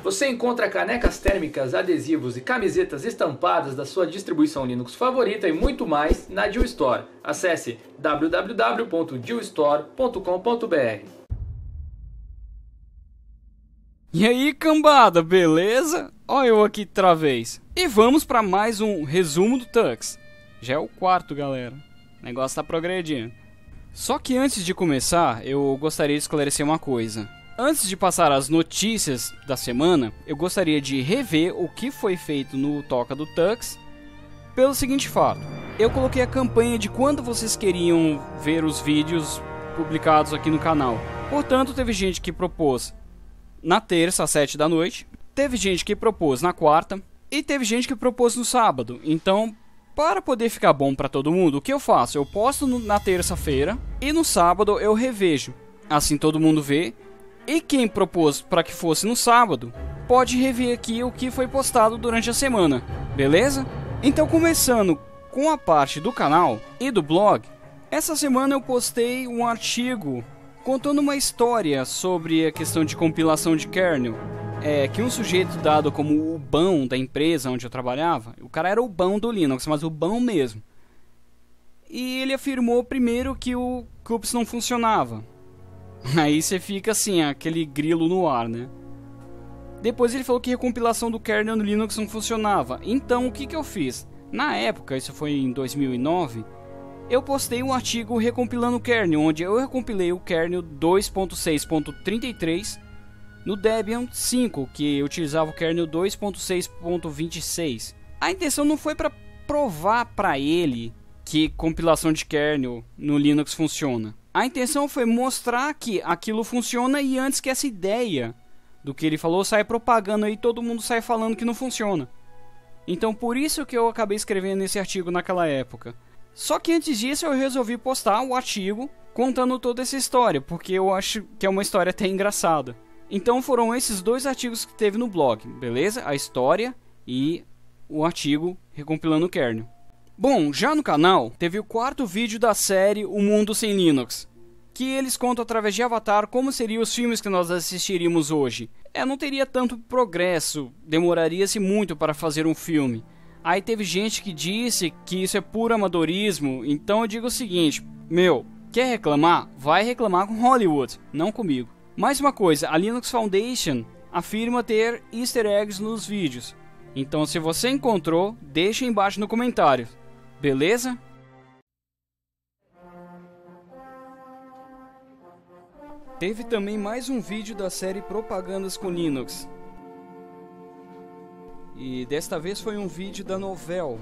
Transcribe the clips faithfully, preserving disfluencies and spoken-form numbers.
você encontra canecas térmicas, adesivos e camisetas estampadas da sua distribuição Linux favorita e muito mais na Dill Store. Acesse w w w ponto dill store ponto com ponto b r. E aí, cambada, beleza? Ó eu aqui outra vez. E vamos para mais um resumo do Tux. Já é o quarto, galera. O negócio tá progredindo. Só que antes de começar, eu gostaria de esclarecer uma coisa. Antes de passar as notícias da semana, eu gostaria de rever o que foi feito no Toca do Tux. Pelo seguinte fato, eu coloquei a campanha de quando vocês queriam ver os vídeos publicados aqui no canal. Portanto, teve gente que propôs na terça às sete da noite, teve gente que propôs na quarta e teve gente que propôs no sábado. Então, para poder ficar bom para todo mundo, o que eu faço? Eu posto no, na terça-feira e no sábado eu revejo. Assim todo mundo vê. E quem propôs para que fosse no sábado, pode rever aqui o que foi postado durante a semana, beleza? Então, começando com a parte do canal e do blog, essa semana eu postei um artigo contando uma história sobre a questão de compilação de kernel. É que um sujeito dado como o bão da empresa onde eu trabalhava, o cara era o bão do Linux, mas o bão mesmo. E ele afirmou primeiro que o cups não funcionava. Aí você fica assim, aquele grilo no ar, né? Depois ele falou que a recompilação do kernel no Linux não funcionava. Então o que, que eu fiz? Na época, isso foi em dois mil e nove, eu postei um artigo recompilando o kernel, onde eu recompilei o kernel dois ponto seis ponto trinta e três no Debian cinco, que utilizava o kernel dois ponto seis ponto vinte e seis. A intenção não foi para provar para ele que compilação de kernel no Linux funciona. A intenção foi mostrar que aquilo funciona e antes que essa ideia do que ele falou saia propagando aí, todo mundo sai falando que não funciona. Então por isso que eu acabei escrevendo esse artigo naquela época. Só que antes disso eu resolvi postar o artigo contando toda essa história, porque eu acho que é uma história até engraçada. Então foram esses dois artigos que teve no blog, beleza? A história e o artigo recompilando o kernel. Bom, já no canal teve o quarto vídeo da série O Mundo Sem Linux, que eles contam através de Avatar como seriam os filmes que nós assistiríamos hoje. É, não teria tanto progresso, demoraria-se muito para fazer um filme. Aí teve gente que disse que isso é puro amadorismo, então eu digo o seguinte, meu, quer reclamar? Vai reclamar com Hollywood, não comigo. Mais uma coisa, a Linux Foundation afirma ter easter eggs nos vídeos. Então se você encontrou, deixa embaixo no comentário, beleza? Teve também mais um vídeo da série Propagandas com Linux. E desta vez foi um vídeo da Novell.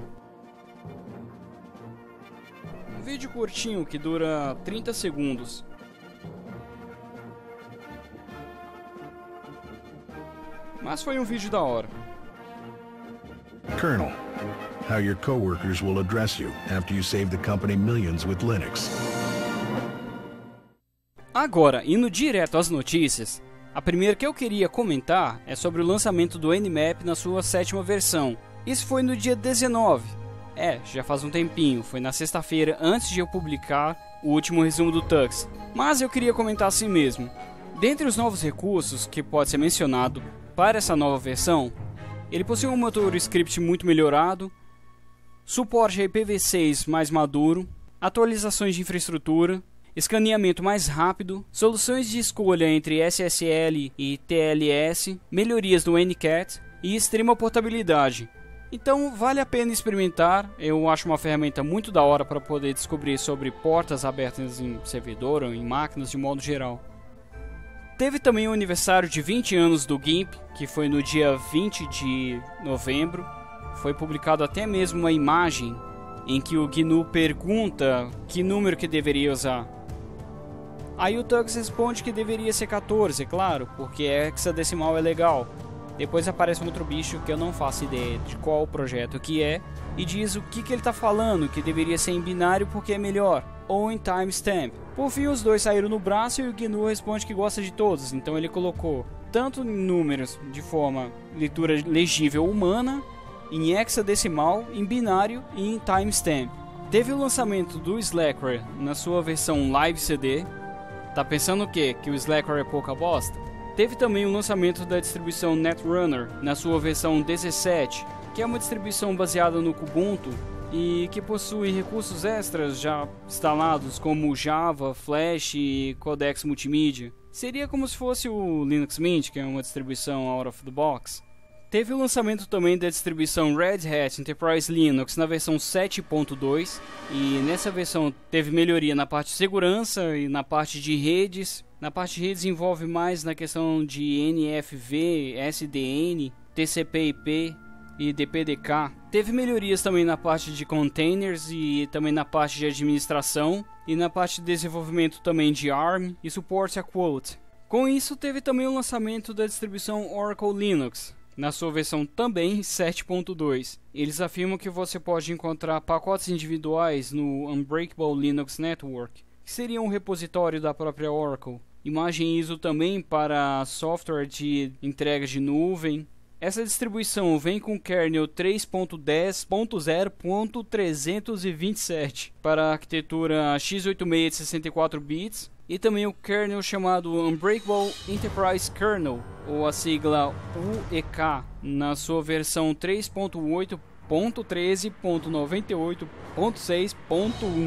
Um vídeo curtinho que dura trinta segundos. Mas foi um vídeo da hora. Colonel, how your coworkers will address you after you save the company millions with Linux. Agora, indo direto às notícias, a primeira que eu queria comentar é sobre o lançamento do Nmap na sua sétima versão. Isso foi no dia dezenove. É, já faz um tempinho, foi na sexta-feira antes de eu publicar o último resumo do Tux. Mas eu queria comentar assim mesmo. Dentre os novos recursos que pode ser mencionado para essa nova versão, ele possui um motor script muito melhorado, suporte a I P v seis mais maduro, atualizações de infraestrutura, escaneamento mais rápido, soluções de escolha entre S S L e T L S, melhorias do N CAT e extrema portabilidade. Então vale a pena experimentar, eu acho uma ferramenta muito da hora para poder descobrir sobre portas abertas em servidor ou em máquinas de modo geral. Teve também o aniversário de vinte anos do GIMP, que foi no dia vinte de novembro. Foi publicado até mesmo uma imagem em que o G N U pergunta que número que deveria usar. Aí o Tux responde que deveria ser quatorze, é claro, porque hexadecimal é legal. Depois aparece um outro bicho que eu não faço ideia de qual projeto que é, e diz o que, que ele está falando, que deveria ser em binário porque é melhor, ou em timestamp. Por fim, os dois saíram no braço e o G N U responde que gosta de todos, então ele colocou tanto em números de forma leitura legível humana, em hexadecimal, em binário e em timestamp. Teve o lançamento do Slackware na sua versão Live C D. Tá pensando o quê? Que o Slackware é pouca bosta? Teve também o lançamento da distribuição Netrunner na sua versão dezessete, que é uma distribuição baseada no Kubuntu e que possui recursos extras já instalados como Java, Flash e codecs multimídia. Seria como se fosse o Linux Mint, que é uma distribuição out of the box. Teve o lançamento também da distribuição Red Hat Enterprise Linux na versão sete ponto dois, e nessa versão teve melhoria na parte de segurança e na parte de redes. Na parte de redes envolve mais na questão de N F V, S D N, T C P I P e D P D K. Teve melhorias também na parte de containers e também na parte de administração e na parte de desenvolvimento também de A R M e suporte a Quote. Com isso teve também o lançamento da distribuição Oracle Linux na sua versão também sete ponto dois. Eles afirmam que você pode encontrar pacotes individuais no Unbreakable Linux Network, que seria um repositório da própria Oracle. Imagem I S O também para software de entrega de nuvem. Essa distribuição vem com kernel três ponto dez ponto zero ponto trezentos e vinte e sete para a arquitetura x oitenta e seis de sessenta e quatro bits e também o kernel chamado Unbreakable Enterprise Kernel, ou a sigla U E K, na sua versão três ponto oito ponto treze ponto noventa e oito ponto seis ponto um.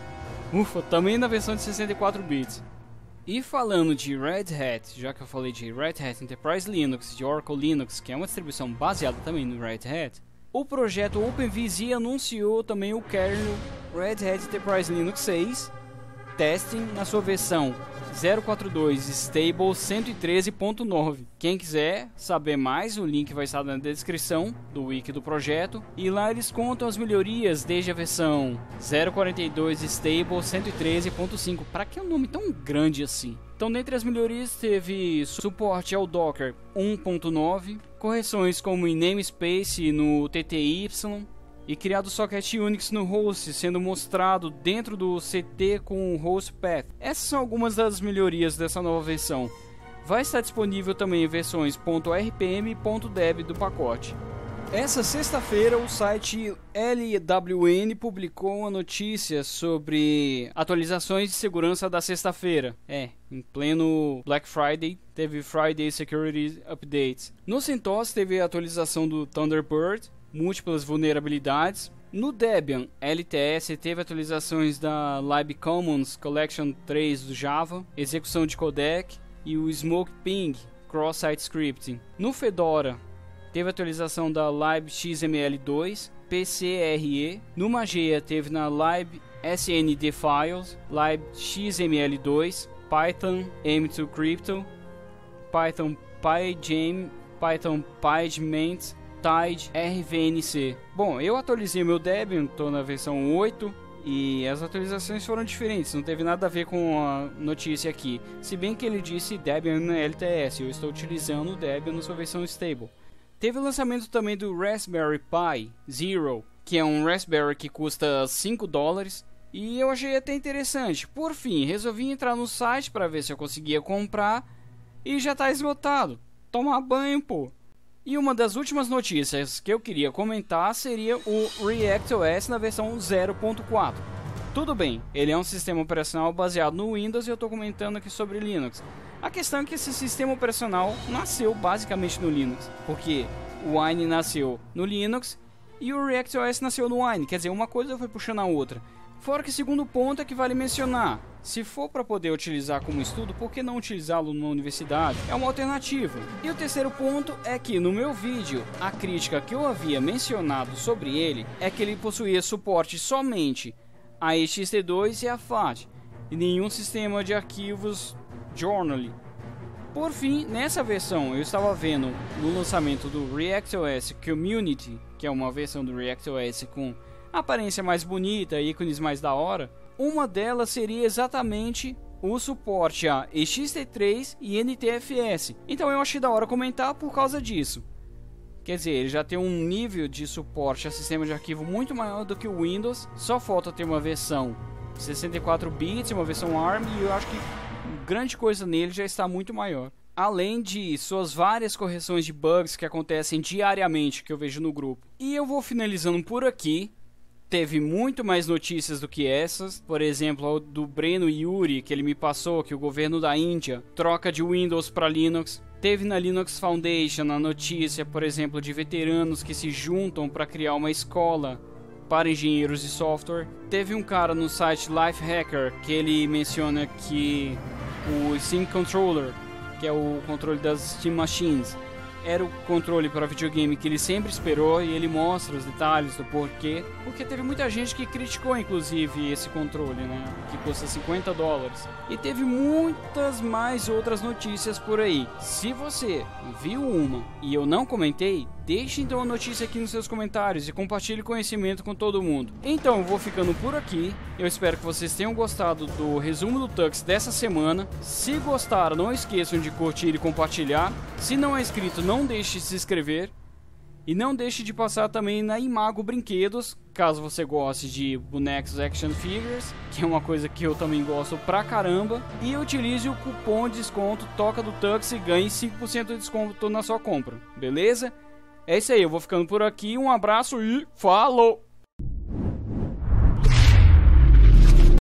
Ufa, também na versão de sessenta e quatro bits. E falando de Red Hat, já que eu falei de Red Hat Enterprise Linux, de Oracle Linux, que é uma distribuição baseada também no Red Hat, o projeto OpenVZ anunciou também o kernel Red Hat Enterprise Linux seis Testing na sua versão zero quatro dois Stable cento e treze ponto nove. Quem quiser saber mais, o link vai estar na descrição do wiki do projeto, e lá eles contam as melhorias desde a versão zero quarenta e dois Stable cento e treze ponto cinco. Para que é um nome tão grande assim? Então, dentre as melhorias teve suporte ao Docker um ponto nove, correções como em namespace no T T Y, e criado o socket Unix no host, sendo mostrado dentro do C T com o host path. Essas são algumas das melhorias dessa nova versão. Vai estar disponível também em versões .rpm e .deb do pacote. Essa sexta-feira o site L W N publicou uma notícia sobre atualizações de segurança da sexta-feira. É, em pleno Black Friday, teve Friday Security Updates. No CentOS teve a atualização do Thunderbird, múltiplas vulnerabilidades. No Debian L T S teve atualizações da libcommons Collection três do Java, execução de codec e o Smoke Ping Cross-Site Scripting. No Fedora teve atualização da libxml dois, P C R E. No Mageia teve na libsnd files, libxml dois, Python M dois Crypto, Python PyGem, Python PyGement, Tide R V N C. Bom, eu atualizei meu Debian, estou na versão oito, e as atualizações foram diferentes, não teve nada a ver com a notícia aqui. Se bem que ele disse Debian L T S, eu estou utilizando o Debian na sua versão stable. Teve o lançamento também do Raspberry Pi Zero, que é um Raspberry que custa cinco dólares, e eu achei até interessante. Por fim, resolvi entrar no site para ver se eu conseguia comprar, e já está esgotado. Tomar banho, pô! E uma das últimas notícias que eu queria comentar seria o ReactOS na versão zero ponto quatro. Tudo bem, ele é um sistema operacional baseado no Windows e eu estou comentando aqui sobre Linux. A questão é que esse sistema operacional nasceu basicamente no Linux, porque o Wine nasceu no Linux e o ReactOS nasceu no Wine, quer dizer, uma coisa foi puxando a outra. Fora que, segundo ponto é que vale mencionar, se for para poder utilizar como estudo, por que não utilizá-lo numa universidade? É uma alternativa. E o terceiro ponto é que no meu vídeo, a crítica que eu havia mencionado sobre ele é que ele possuía suporte somente a E X T dois e a F A T, e nenhum sistema de arquivos Journal. Por fim, nessa versão eu estava vendo no lançamento do ReactOS Community, que é uma versão do ReactOS com aparência mais bonita, ícones mais da hora. Uma delas seria exatamente o suporte a E X T três e N T F S. Então eu achei da hora comentar por causa disso. Quer dizer, ele já tem um nível de suporte a sistema de arquivo muito maior do que o Windows. Só falta ter uma versão sessenta e quatro bits, uma versão A R M, e eu acho que grande coisa nele já está muito maior. Além de suas várias correções de bugs que acontecem diariamente, que eu vejo no grupo. E eu vou finalizando por aqui. teve muito mais notícias do que essas. Por exemplo, a do Breno Yuri, que ele me passou, que o governo da Índia troca de Windows para Linux. Teve na Linux Foundation a notícia, por exemplo, de veteranos que se juntam para criar uma escola para engenheiros de software. Teve um cara no site Lifehacker que ele menciona que o Sync Controller, que é o controle das Steam Machines, era o controle para videogame que ele sempre esperou, e ele mostra os detalhes do porquê. Porque teve muita gente que criticou, inclusive, esse controle, né? Que custa cinquenta dólares. E teve muitas mais outras notícias por aí. Se você viu uma e eu não comentei, deixe então a notícia aqui nos seus comentários e compartilhe conhecimento com todo mundo. Então eu vou ficando por aqui. Eu espero que vocês tenham gostado do resumo do Tux dessa semana. Se gostaram, não esqueçam de curtir e compartilhar. Se não é inscrito, não deixe de se inscrever. E não deixe de passar também na Imago Brinquedos, caso você goste de bonecos action figures, que é uma coisa que eu também gosto pra caramba. E utilize o cupom de desconto Toca do Tux e ganhe cinco por cento de desconto na sua compra, beleza? É isso aí, eu vou ficando por aqui, um abraço e falou!